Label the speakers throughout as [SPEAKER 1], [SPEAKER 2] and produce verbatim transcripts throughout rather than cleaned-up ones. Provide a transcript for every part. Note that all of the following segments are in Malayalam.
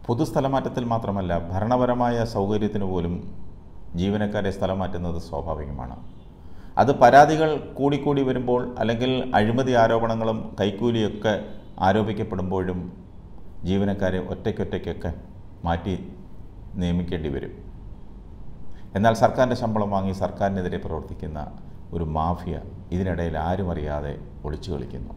[SPEAKER 1] പൊതുസ്ഥലമാറ്റത്തിൽ മാത്രമല്ല, ഭരണപരമായ സൗകര്യത്തിന് പോലും ജീവനക്കാരെ സ്ഥലം മാറ്റുന്നത് സ്വാഭാവികമാണ്. അത് പരാതികൾ കൂടിക്കൂടി വരുമ്പോൾ, അല്ലെങ്കിൽ അഴിമതി ആരോപണങ്ങളും കൈക്കൂലിയൊക്കെ ആരോപിക്കപ്പെടുമ്പോഴും ജീവനക്കാരെ ഒറ്റയ്ക്കൊറ്റയ്ക്കൊക്കെ മാറ്റി നിയമിക്കേണ്ടി വരും. എന്നാൽ സർക്കാരിൻ്റെ ശമ്പളം വാങ്ങി സർക്കാരിനെതിരെ പ്രവർത്തിക്കുന്ന ഒരു മാഫിയ ഇതിനിടയിൽ ആരും അറിയാതെ ഒളിച്ചു കളിക്കുന്നു.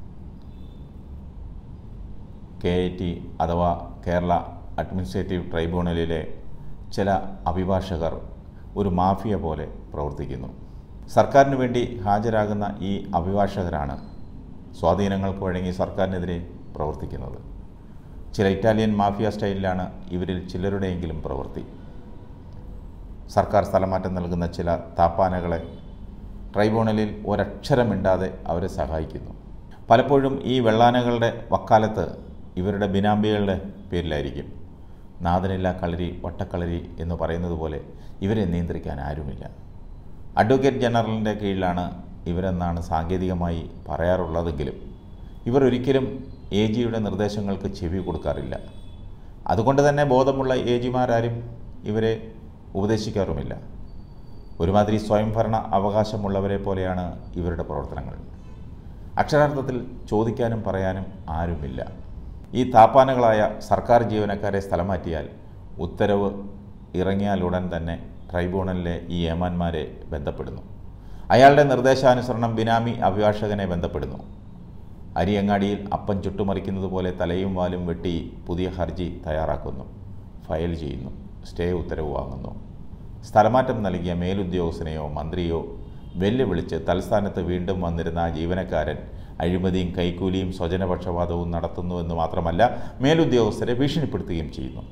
[SPEAKER 1] കെ ഐ ടി അഥവാ കേരള അഡ്മിനിസ്ട്രേറ്റീവ് ട്രൈബ്യൂണലിലെ ചില അഭിഭാഷകർ ഒരു മാഫിയ പോലെ പ്രവർത്തിക്കുന്നു. സർക്കാരിന് വേണ്ടി ഹാജരാകുന്ന ഈ അഭിഭാഷകരാണ് സ്വാധീനങ്ങൾക്ക് വഴങ്ങി സർക്കാരിനെതിരെ പ്രവർത്തിക്കുന്നത്. ചില ഇറ്റാലിയൻ മാഫിയ സ്റ്റൈലിലാണ് ഇവരിൽ ചിലരുടെയെങ്കിലും പ്രവൃത്തി. സർക്കാർ സ്ഥലമാറ്റം നൽകുന്ന ചില താപ്പാനകളെ ട്രൈബ്യൂണലിൽ ഒരക്ഷരമിണ്ടാതെ അവരെ സഹായിക്കുന്നു. പലപ്പോഴും ഈ വെള്ളാനകളുടെ വക്കാലത്ത് ഇവരുടെ ബിനാമികളുടെ പേരിലായിരിക്കും. നാഥനില്ല കളരി വട്ടക്കളരി എന്ന് പറയുന്നത് പോലെ ഇവരെ നിയന്ത്രിക്കാൻ ആരുമില്ല. അഡ്വക്കേറ്റ് ജനറലിൻ്റെ കീഴിലാണ് ഇവരെന്നാണ് സാങ്കേതികമായി പറയാറുള്ളതെങ്കിലും ഇവർ ഒരിക്കലും എ ജിയുടെ നിർദ്ദേശങ്ങൾക്ക് ചെവി കൊടുക്കാറില്ല. അതുകൊണ്ട് തന്നെ ബോധമുള്ള എ ജിമാരാരും ഇവരെ ഉപദേശിക്കാറുമില്ല. ഒരുമാതിരി സ്വയംഭരണ അവകാശമുള്ളവരെ പോലെയാണ് ഇവരുടെ പ്രവർത്തനങ്ങൾ. അക്ഷരാർത്ഥത്തിൽ ചോദിക്കാനും പറയാനും ആരുമില്ല. ഈ താപ്പാനകളായ സർക്കാർ ജീവനക്കാരെ സ്ഥലം മാറ്റിയാൽ ഉത്തരവ് ഇറങ്ങിയാലുടൻ തന്നെ ട്രൈബ്യൂണലിലെ ഈ ഏമാന്മാരെ ബന്ധപ്പെടുന്നു. അയാളുടെ നിർദ്ദേശാനുസരണം ബിനാമി അഭിഭാഷകനെ ബന്ധപ്പെടുന്നു. അരിയങ്ങാടിയിൽ അപ്പം ചുട്ടുമറിക്കുന്നത് പോലെ തലയും വാലും വെട്ടി പുതിയ ഹർജി തയ്യാറാക്കുന്നു, ഫയൽ ചെയ്യുന്നു, സ്റ്റേ ഉത്തരവ് വാങ്ങുന്നു. സ്ഥലമാറ്റം നൽകിയ മേലുദ്യോഗസ്ഥനെയോ മന്ത്രിയോ വെല്ലുവിളിച്ച് തൽസ്ഥാനത്ത് വീണ്ടും വന്നിരുന്ന ആ ജീവനക്കാരൻ അഴിമതിയും കൈക്കൂലിയും സ്വജനപക്ഷപാതവും നടത്തുന്നുവെന്ന് മാത്രമല്ല, മേലുദ്യോഗസ്ഥരെ ഭീഷണിപ്പെടുത്തുകയും ചെയ്യുന്നു.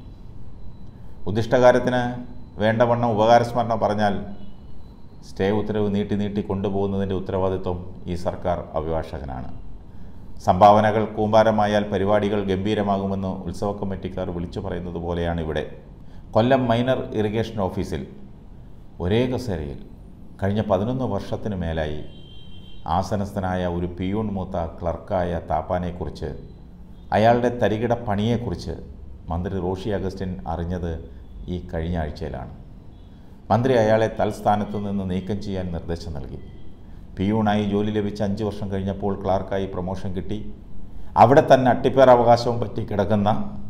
[SPEAKER 1] ഉദ്ദിഷ്ടകാര്യത്തിന് വേണ്ടവണ്ണം ഉപകാരസ്മരണ പറഞ്ഞാൽ സ്റ്റേ ഉത്തരവ് നീട്ടി നീട്ടി കൊണ്ടുപോകുന്നതിൻ്റെ ഉത്തരവാദിത്വം ഈ സർക്കാർ അഭിഭാഷകനാണ്. സംഭാവനകൾ കൂമ്പാരമായാൽ പരിപാടികൾ ഗംഭീരമാകുമെന്ന് ഉത്സവ കമ്മിറ്റിക്കാർ വിളിച്ചു പറയുന്നത് പോലെയാണ് ഇവിടെ. കൊല്ലം മൈനർ ഇറിഗേഷൻ ഓഫീസിൽ ഒരേ കസേരയിൽ കഴിഞ്ഞ പതിനൊന്ന് വർഷത്തിനു മേലായി ആസനസ്ഥനായ ഒരു പിയൂൺ മൂത്ത ക്ലർക്കായ താപ്പാനെക്കുറിച്ച്, അയാളുടെ തരികിട പണിയെക്കുറിച്ച് മന്ത്രി റോഷി അഗസ്റ്റിൻ അറിഞ്ഞത് ഈ കഴിഞ്ഞ ആഴ്ചയിലാണ്. മന്ത്രി അയാളെ തൽസ്ഥാനത്ത് നിന്ന് നീക്കം ചെയ്യാൻ നിർദ്ദേശം നൽകി. പിയൂണായി ജോലി ലഭിച്ച് അഞ്ച് വർഷം കഴിഞ്ഞപ്പോൾ ക്ലാർക്കായി പ്രൊമോഷൻ കിട്ടി. അവിടെ തന്നെ അട്ടിപ്പേർ അവകാശവും പറ്റി കിടക്കുന്ന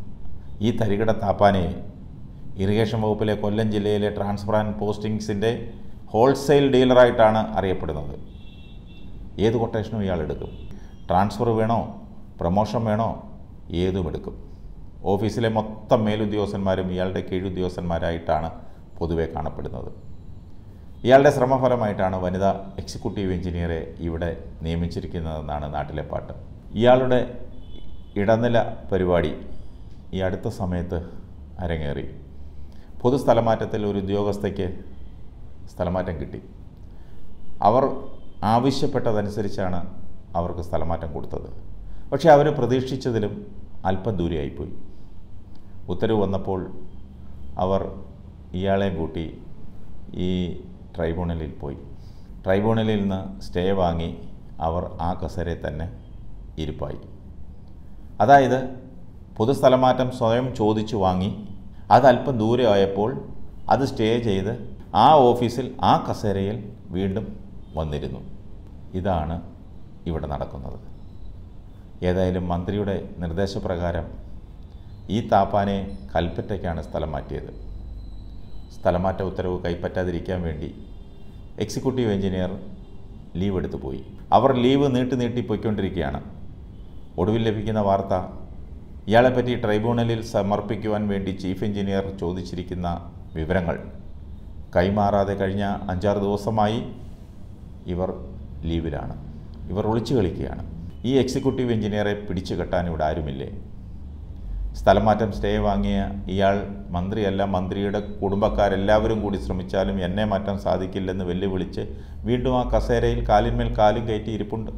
[SPEAKER 1] ഈ തരികിട താപ്പാനെ ഇറിഗേഷൻ വകുപ്പിലെ കൊല്ലം ജില്ലയിലെ ട്രാൻസ്ഫർ ആൻഡ് പോസ്റ്റിങ്സിൻ്റെ ഹോൾസെയിൽ ഡീലറായിട്ടാണ് അറിയപ്പെടുന്നത്. ഏത് കൊട്ടേഷനും ഇയാൾ എടുക്കും. ട്രാൻസ്ഫർ വേണോ പ്രൊമോഷൻ വേണോ ഏതും എടുക്കും. ഓഫീസിലെ മൊത്തം മേലുദ്യോഗസ്ഥന്മാരും ഇയാളുടെ കീഴുദ്യോഗസ്ഥന്മാരായിട്ടാണ് പൊതുവെ കാണപ്പെടുന്നത്. ഇയാളുടെ ശ്രമഫലമായിട്ടാണ് വനിതാ എക്സിക്യൂട്ടീവ് എഞ്ചിനീയറെ ഇവിടെ നിയമിച്ചിരിക്കുന്നതെന്നാണ് നാട്ടിലെ പാട്ട്. ഇയാളുടെ ഇടനില പരിപാടി ഈ അടുത്ത സമയത്ത് അരങ്ങേറി. പൊതുസ്ഥലമാറ്റത്തിൽ ഒരു ഉദ്യോഗസ്ഥയ്ക്ക് സ്ഥലമാറ്റം കിട്ടി. അവർ ആവശ്യപ്പെട്ടതനുസരിച്ചാണ് അവർക്ക് സ്ഥലമാറ്റം കൊടുത്തത്. പക്ഷേ അവർ പ്രതീക്ഷിച്ചതിലും അല്പം ദൂരെയായിപ്പോയി. ഉത്തരവ് വന്നപ്പോൾ അവർ ഇയാളെ കൂട്ടി ഈ ട്രൈബ്യൂണലിൽ പോയി. ട്രൈബ്യൂണലിൽ നിന്ന് സ്റ്റേ വാങ്ങി അവർ ആ കസേരയിൽ തന്നെ ഇരിപ്പായി. അതായത് പൊതുസ്ഥലമാറ്റം സ്വയം ചോദിച്ചു വാങ്ങി, അത് അല്പം ദൂരെ ആയപ്പോൾ അത് സ്റ്റേ ചെയ്ത് ആ ഓഫീസിൽ ആ കസേരയിൽ വീണ്ടും വന്നിരുന്നു. ഇതാണ് ഇവിടെ നടക്കുന്നത്. ഏതായാലും മന്ത്രിയുടെ നിർദ്ദേശപ്രകാരം ഈ താപ്പാനെ കൽപ്പറ്റയ്ക്കാണ് സ്ഥലം മാറ്റിയത്. സ്ഥലമാറ്റ ഉത്തരവ് കൈപ്പറ്റാതിരിക്കാൻ വേണ്ടി എക്സിക്യൂട്ടീവ് എഞ്ചിനീയർ ലീവ് എടുത്തു പോയി. അവർ ലീവ് നീട്ടി നീട്ടി പോയിക്കൊണ്ടിരിക്കുകയാണ്. ഒടുവിൽ ലഭിക്കുന്ന വാർത്ത, ഇയാളെപ്പറ്റി ട്രൈബ്യൂണലിൽ സമർപ്പിക്കുവാൻ വേണ്ടി ചീഫ് എഞ്ചിനീയർ ചോദിച്ചിരിക്കുന്ന വിവരങ്ങൾ കൈമാറാതെ കഴിഞ്ഞ അഞ്ചാറ് ദിവസമായി ഇവർ ലീവിലാണ്. ഇവർ ഒളിച്ചു കളിക്കുകയാണ്. ഈ എക്സിക്യൂട്ടീവ് എഞ്ചിനീയറെ പിടിച്ചു കെട്ടാൻ ഇവിടെ ആരുമില്ലേ? സ്ഥലമാറ്റം സ്റ്റേ വാങ്ങിയ ഇയാൾ മന്ത്രിയല്ല, മന്ത്രിയുടെ കുടുംബക്കാരെല്ലാവരും കൂടി ശ്രമിച്ചാലും എന്നെ മാറ്റാൻ സാധിക്കില്ലെന്ന് വെല്ലുവിളിച്ച് വീണ്ടും ആ കസേരയിൽ കാലിന്മേൽ കാലും കയറ്റി ഇരിപ്പുണ്ട്.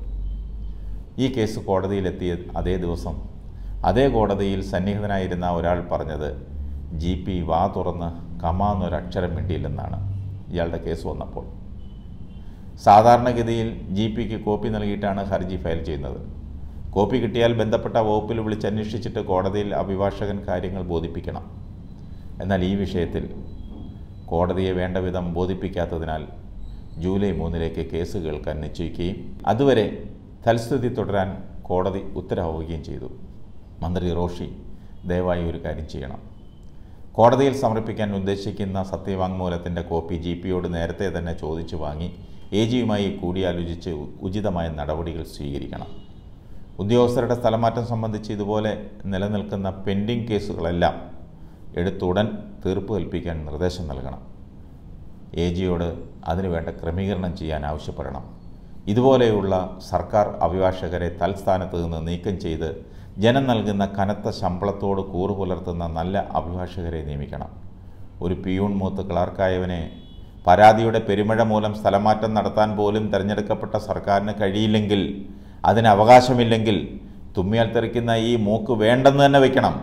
[SPEAKER 1] ഈ കേസ് കോടതിയിലെത്തിയ അതേ ദിവസം അതേ കോടതിയിൽ സന്നിഹിതനായിരുന്ന ഒരാൾ പറഞ്ഞത് ജി പി വാ തുറന്ന് കമാന്നൊരക്ഷരം മിണ്ടിയില്ലെന്നാണ് ഇയാളുടെ കേസ് വന്നപ്പോൾ. സാധാരണഗതിയിൽ ജി പിക്ക് കോപ്പി നൽകിയിട്ടാണ് ഹർജി ഫയൽ ചെയ്യുന്നത്. കോപ്പി കിട്ടിയാൽ ബന്ധപ്പെട്ട വകുപ്പിൽ വിളിച്ചന്വേഷിച്ചിട്ട് കോടതിയിൽ അഭിഭാഷകൻ കാര്യങ്ങൾ ബോധിപ്പിക്കണം. എന്നാൽ ഈ വിഷയത്തിൽ കോടതിയെ വേണ്ട വിധം ബോധിപ്പിക്കാത്തതിനാൽ ജൂലൈ മൂന്നിലേക്ക് കേസ് കേൾക്കാൻ നിശ്ചയിക്കുകയും അതുവരെ തൽസ്ഥിതി തുടരാൻ കോടതി ഉത്തരവാവുകയും ചെയ്തു. മന്ത്രി റോഷി ദയവായി ഒരു കാര്യം ചെയ്യണം. കോടതിയിൽ സമർപ്പിക്കാൻ ഉദ്ദേശിക്കുന്ന സത്യവാങ്മൂലത്തിൻ്റെ കോപ്പി ജി പിയോട് നേരത്തെ തന്നെ ചോദിച്ചു വാങ്ങി എ ജിയുമായി കൂടിയാലോചിച്ച് ഉചിതമായ നടപടികൾ സ്വീകരിക്കണം. ഉദ്യോഗസ്ഥരുടെ സ്ഥലമാറ്റം സംബന്ധിച്ച് ഇതുപോലെ നിലനിൽക്കുന്ന പെൻഡിംഗ് കേസുകളെല്ലാം എടുത്തുടൻ തീർപ്പ് കൽപ്പിക്കാൻ നിർദ്ദേശം നൽകണം. എ ജിയോട് അതിനുവേണ്ട ക്രമീകരണം ചെയ്യാൻ ആവശ്യപ്പെടണം. ഇതുപോലെയുള്ള സർക്കാർ അഭിഭാഷകരെ തൽസ്ഥാനത്ത് നിന്ന് നീക്കം ചെയ്ത് ജനം നൽകുന്ന കനത്ത ശമ്പളത്തോട് കൂറു പുലർത്തുന്ന നല്ല അഭിഭാഷകരെ നിയമിക്കണം. ഒരു പിയൂൺ മൂത്ത് ക്ലാർക്കായവനെ പരാതിയുടെ പെരുമഴ മൂലം സ്ഥലമാറ്റം നടത്താൻ പോലും തിരഞ്ഞെടുക്കപ്പെട്ട സർക്കാരിന് കഴിയില്ലെങ്കിൽ, അതിന് അവകാശമില്ലെങ്കിൽ തുമ്മിയാൽ തെറിക്കുന്ന ഈ മൂക്ക് വേണ്ടെന്ന് തന്നെ വയ്ക്കണം.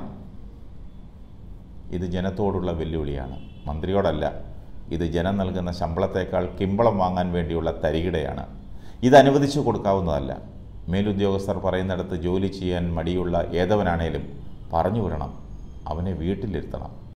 [SPEAKER 1] ഇത് ജനത്തോടുള്ള വെല്ലുവിളിയാണ്, മന്ത്രിയോടല്ല. ഇത് ജനം നൽകുന്ന ശമ്പളത്തേക്കാൾ കിമ്പളം വാങ്ങാൻ വേണ്ടിയുള്ള തരികിടയാണ്. ഇത് അനുവദിച്ചു കൊടുക്കാവുന്നതല്ല. മേലുദ്യോഗസ്ഥർ പറയുന്നിടത്ത് ജോലി ചെയ്യാൻ മടിയുള്ള ഏതവനാണേലും പറഞ്ഞു വിടണം, അവനെ വീട്ടിലിരുത്തണം.